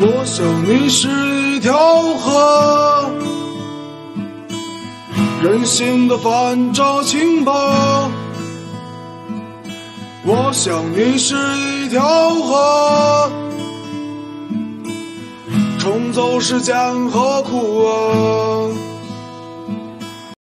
我想你是一条河，任性的泛着清波。我想你是一条河，冲走时间和苦厄。